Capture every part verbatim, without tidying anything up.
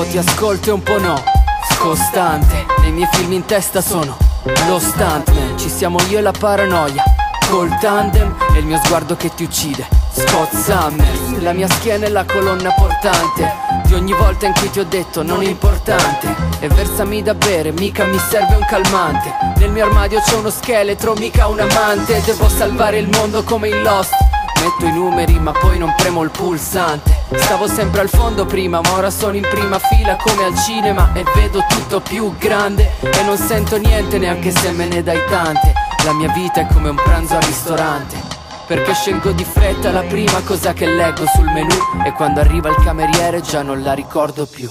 ti ascolto e un po' no. Scostante, nei miei film in testa sono lo stuntman. Ci siamo io e la paranoia, col tandem e il mio sguardo che ti uccide. Scott Summers, la mia schiena è la colonna portante di ogni volta in cui ti ho detto non è importante. E versami da bere, mica mi serve un calmante. Nel mio armadio c'è uno scheletro, mica un amante. Devo salvare il mondo come in Lost. Metto i numeri ma poi non premo il pulsante. Stavo sempre al fondo prima ma ora sono in prima fila come al cinema. E vedo tutto più grande e non sento niente neanche se me ne dai tante. La mia vita è come un pranzo al ristorante, perché scelgo di fretta la prima cosa che leggo sul menù. E quando arriva il cameriere già non la ricordo più.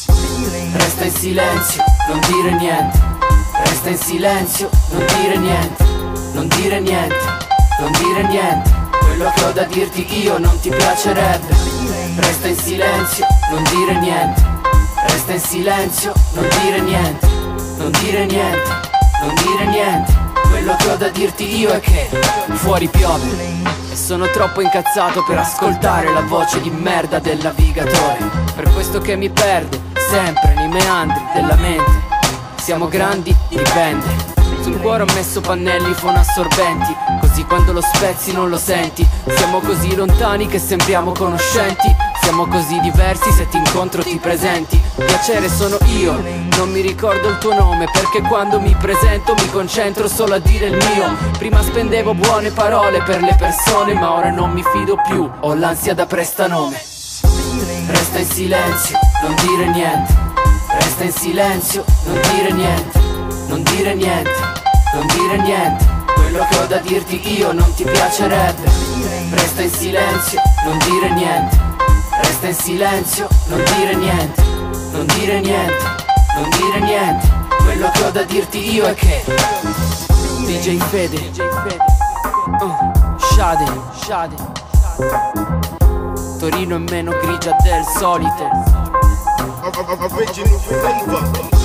Resta in silenzio, non dire niente. Resta in silenzio, non dire niente. Non dire niente, non dire niente. Quello che ho da dirti io non ti piacerebbe. Resta in silenzio, non dire niente. Resta in silenzio, non dire niente. Non dire niente, non dire niente. Quello che ho da dirti io è che fuori piove e sono troppo incazzato per ascoltare la voce di merda del navigatore. Per questo che mi perdo sempre nei meandri della mente. Siamo grandi, dipende. Sul cuore ho messo pannelli fonoassorbenti, così quando lo spezzi non lo senti. Siamo così lontani che sembriamo conoscenti. Siamo così diversi, se ti incontro ti presenti. Piacere sono io, non mi ricordo il tuo nome, perché quando mi presento mi concentro solo a dire il mio. Prima spendevo buone parole per le persone, ma ora non mi fido più, ho l'ansia da prestanome. Resta in silenzio, non dire niente. Resta in silenzio, non dire niente. Non dire niente, non dire niente. Quello che ho da dirti io non ti piacerebbe. Resta in silenzio, non dire niente. Resta in silenzio, non dire niente. Non dire niente, non dire niente. Quello che ho da dirti io è che D J Fede, uh, Shade, Shade. Torino è meno grigia del solito. Original flavor.